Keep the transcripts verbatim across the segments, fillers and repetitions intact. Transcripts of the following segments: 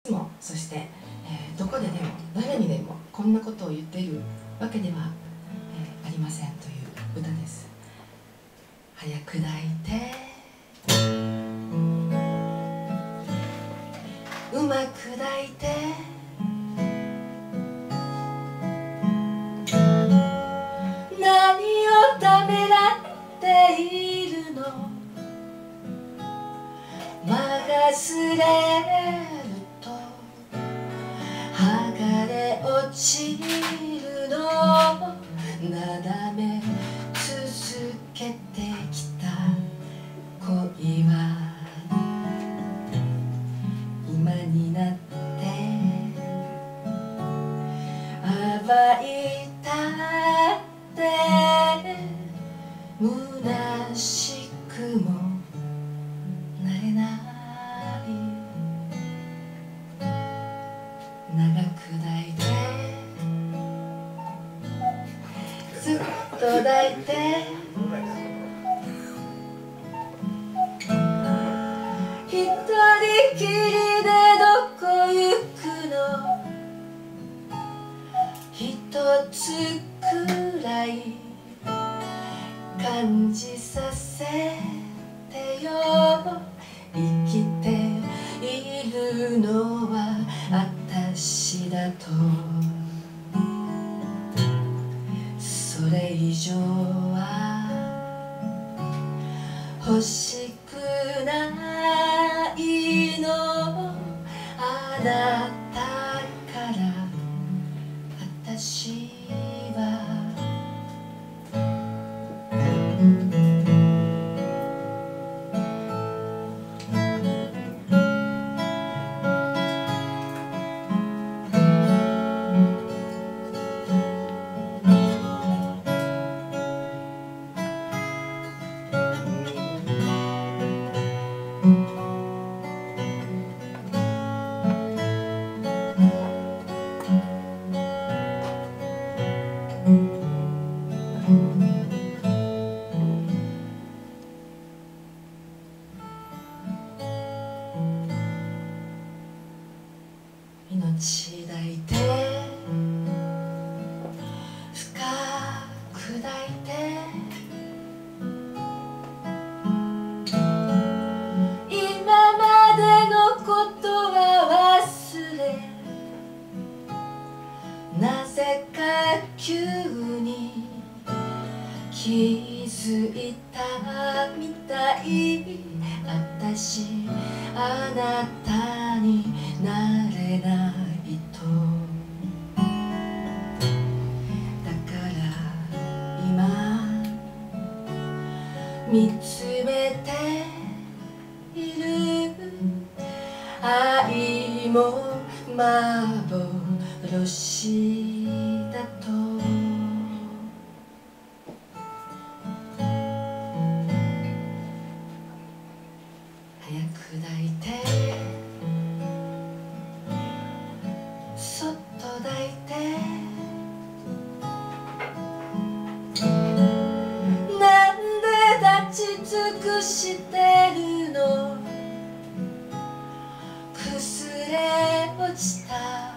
いつもそして、えー、どこででも誰にでもこんなことを言っているわけでは、えー、ありませんという歌です。早く抱いてうまく抱いて何をためらっているの間がすれると剥がれ落ちるのなだめ続けてきた恋は今になって暴いたって虚しくもなれない長く抱いてずっと抱いて一人きりでどこ行くのひとつくらい感じさせてよ生きているのは私だとそれ以上は欲しくないのあなたから私は命抱いて深く抱いて今までのことは忘れなぜか急に気づいたみたい私あなたになれないとだから今見つめている愛も幻だと早く抱いてそっと抱いてなんで立ち尽くしてるの崩れ落ちた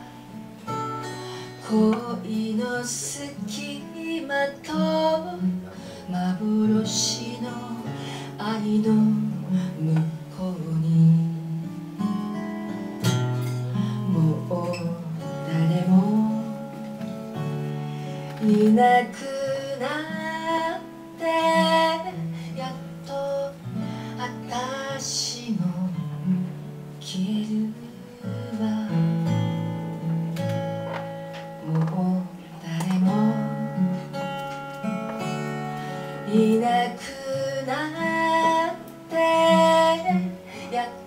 恋の隙間と幻の愛の向こうにもう誰もいなくなってやっと私も消えるわもう誰もいなくなってやっと